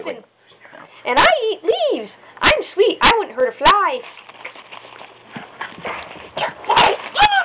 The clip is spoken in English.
Puffin. And I eat leaves. I'm sweet. I wouldn't hurt a fly.